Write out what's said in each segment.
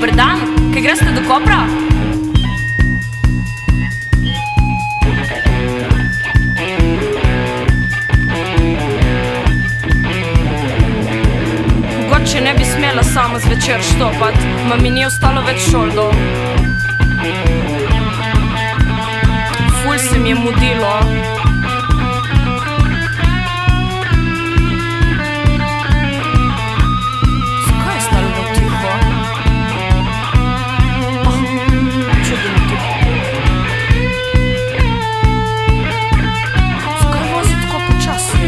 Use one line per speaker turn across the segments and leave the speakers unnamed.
Dober dan, kaj greste do Kopra? Mogoče ne bi smela sama zvečer štopat, ma mi ni ostalo več šoldov. Ful se mi je mudilo. Zakaj je stalo tiho? Čudno tiho. Zakaj vozi tako počasno?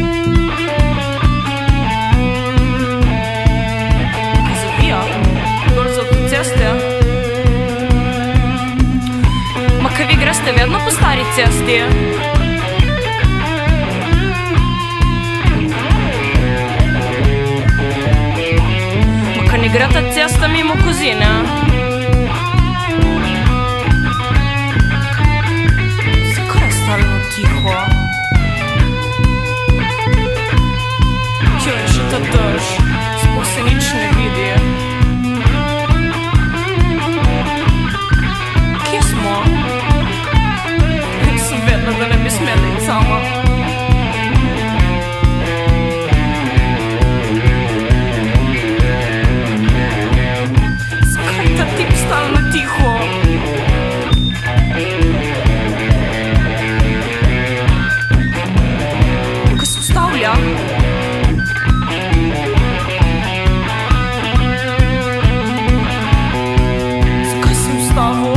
Kaj zavija? Dol z avtoceste? Ma kaj vi greste vedno po stari cesti? Ma kaj ne gre ta cesta mimo Kozine? Zakaj je stalo tiho? Joj, še ta dež, sploh se nič ne vidi. Kje smo? Sem vedela, da ne bi smela iti sama. Zakaj ta tip stalno tiho? Kaj se ustavlja? Zakaj se ustavil?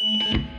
Thank you.